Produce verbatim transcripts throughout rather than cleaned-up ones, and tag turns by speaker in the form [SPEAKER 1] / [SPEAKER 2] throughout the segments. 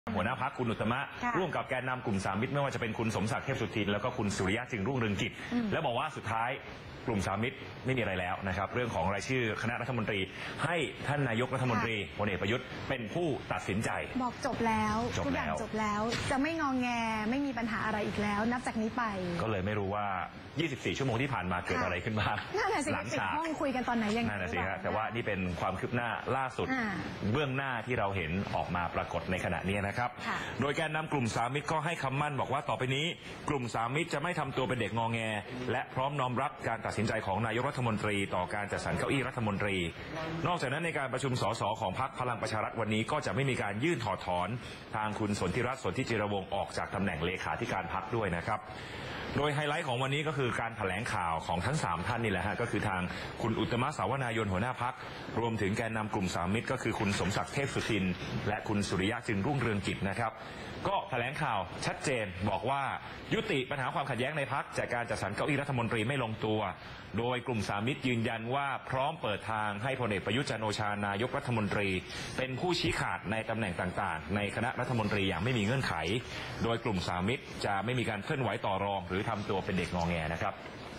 [SPEAKER 1] หัวหน้าพรรคคุณอุตมะร่วมกับแกนนำกลุ่มสามมิตรไม่ว่าจะเป็นคุณสมศักดิ์เทพสุทินแล้วก็คุณสุริยะจึงรุ่งเรืองกิจและบอกว่าสุดท้ายกลุ่มสามมิตรไม่มีอะไรแล้วนะครับเรื่องของรายชื่อคณะรัฐมนตรีให้ท่านนายกรัฐมนตรีพลเอกประยุทธ์เป็นผู้ตัดสินใจ
[SPEAKER 2] บอกจบแล้วทุกอย่างจบแล้วจะไม่งองแงไม่มีปัญหาอะไรอีกแล้วนับจากนี้ไปก็
[SPEAKER 1] เลยไม่รู้ว่ายี่สิบสี่ชั่วโมงที่ผ่านมาเกิดอะไรขึ้นบ้าง
[SPEAKER 2] หลังจากห้องคุยกันตอนไหนยังไง
[SPEAKER 1] นั่นแหละสิครับแต่ว่านี่เป็นความคืบหน้าล่าสุดเบื้องหน้าที่เราเห็นออกมาปรากฏในขณะนี้นะครับโดยแกนนำกลุ่มสามมิตรก็ให้คำมั่นบอกว่าต่อไปนี้กลุ่มสามมิตรจะไม่ทำตัวเป็นเด็กงอแงและพร้อมน้อมรับการตัดสินใจของนายกรัฐมนตรีต่อการจัดสรรเก้าอี้รัฐมนตรีนอกจากนั้นในการประชุมสสของพรรคพลังประชารัฐวันนี้ก็จะไม่มีการยื่นถอดถอนทางคุณสนธิรัตน์สนธิจิรวงศ์ออกจากตำแหน่งเลขาธิการพรรคด้วยนะครับโดยไฮไลท์ของวันนี้ก็คือการแถลงข่าวของทั้งสามท่านนี่แหละฮะก็คือทางคุณอุตมะสาวนายนหัวหน้าพรรครวมถึงแกนนำกลุ่มสามมิตรก็คือคุณสมศักดิ์เทพสุทินและคุณสุริยะจึงรุ่งเรืองกิจนะครับก็แถลงข่าวชัดเจนบอกว่ายุติปัญหาความขัดแย้งในพรรคจากการจัดสรรเก้าอี้รัฐมนตรีไม่ลงตัวโดยกลุ่มสามมิตรยืนยันว่าพร้อมเปิดทางให้พลเอกประยุทธ์จันทร์โอชานายกรัฐมนตรีเป็นผู้ชี้ขาดในตำแหน่งต่างๆในคณะรัฐมนตรีอย่างไม่มีเงื่อนไขโดยกลุ่มสามมิตรจะไม่มีการเคลื่อนไหวต่อรองหรือทำตัวเป็นเด็กงอแงนะครับ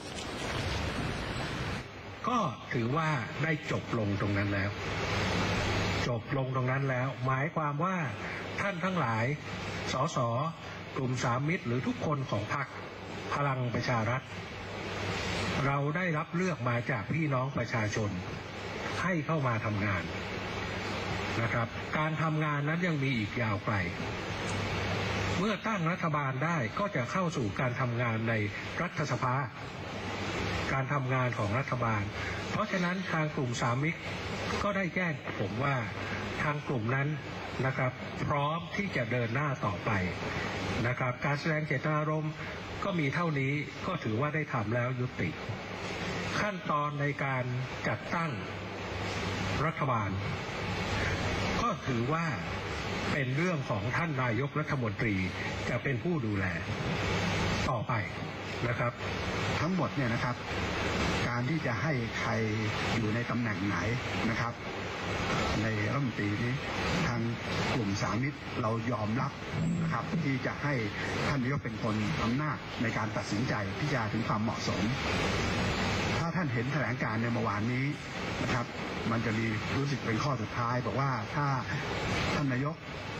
[SPEAKER 3] ก็ถือว่าได้จบลงตรงนั้นแล้วจบลงตรงนั้นแล้วหมายความว่าท่านทั้งหลายสสกลุ่มสามมิตรหรือทุกคนของพรรคพลังประชารัฐเราได้รับเลือกมาจากพี่น้องประชาชนให้เข้ามาทำงานนะครับการทำงานนั้นยังมีอีกยาวไกลเมื่อตั้งรัฐบาลได้ก็จะเข้าสู่การทำงานในรัฐสภาการทำงานของรัฐบาลเพราะฉะนั้นทางกลุ่มสามมิตรก็ได้แจ้งผมว่าทางกลุ่มนั้นนะครับพร้อมที่จะเดินหน้าต่อไปนะครับการแสดงเจตนารมณ์ก็มีเท่านี้ก็ถือว่าได้ทำแล้วยุติขั้นตอนในการจัดตั้งรัฐบาลก็ถือว่าเป็นเรื่องของท่านนายกรัฐมนตรีจะเป็นผู้ดูแลต่อไปนะครับ
[SPEAKER 4] ทั้งหมดเนี่ยนะครับการที่จะให้ใครอยู่ในตำแหน่งไหนนะครับในรัฐมนตรีนี้ทางกลุ่มสามมิตรเรายอมรับนะครับที่จะให้ท่านนายกเป็นคนอำนาจในการตัดสินใจพิจารณาถึงความเหมาะสมถ้าท่านเห็นแถลงการณ์ในเมื่อวานนี้นะครับมันจะมีรู้สึกเป็นข้อสุดท้ายบอกว่าถ้าท่านนายก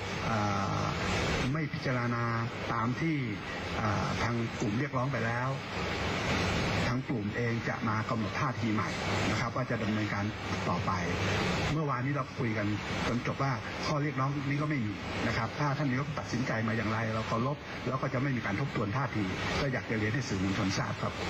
[SPEAKER 4] ไม่พิจารณาตามที่ทางกลุ่มเรียกร้องไปแล้วทางกลุ่มเองจะมากำหนดท่าทีใหม่นะครับว่าจะดำเนินการต่อไปเมื่อวานนี้เราคุยกันจนจบว่าข้อเรียกร้องนี้ก็ไม่มีนะครับถ้าท่านนายกตัดสินใจมาอย่างไรเราเคารพแล้วก็จะไม่มีการทบทวนท่าทีก็อยากจะเรียนให้สื่อมวลชนทราบครับ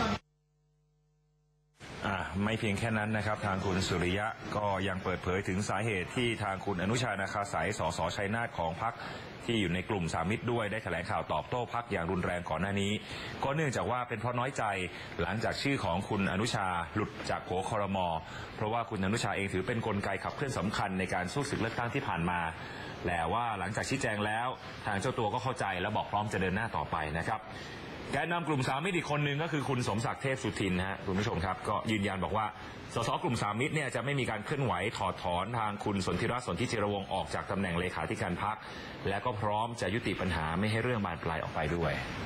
[SPEAKER 1] ไม่เพียงแค่นั้นนะครับทางคุณสุริยะก็ยังเปิดเผยถึงสาเหตุที่ทางคุณอนุชานาคาสายสสชัยนาทของพรรคที่อยู่ในกลุ่มสามมิตรด้วยได้แถลงข่าวตอบโต้พรรคอย่างรุนแรงก่อนหน้านี้ก็เนื่องจากว่าเป็นเพราะน้อยใจหลังจากชื่อของคุณอนุชาหลุดจากโผครม.เพราะว่าคุณอนุชาเองถือเป็นกลไกขับเคลื่อนสำคัญในการสู้ศึกเลือกตั้งที่ผ่านมาแต่ว่าหลังจากชี้แจงแล้วทางเจ้าตัวก็เข้าใจและบอกพร้อมจะเดินหน้าต่อไปนะครับแกนนำกลุ่มสามมิตรอีกคนหนึ่งก็คือคุณสมศักดิ์เทพสุทินนะฮะคุณผู้ชมครับก็ยืนยันบอกว่าสสกลุ่มสามมิตรเนี่ยจะไม่มีการเคลื่อนไหวถอดถอนทางคุณสนธิรัตน์สนธิจิรวงศ์ออกจากตำแหน่งเลขาธิการพรรคและก็พร้อมจะยุติปัญหาไม่ให้เรื่องบานปลายออกไปด้วย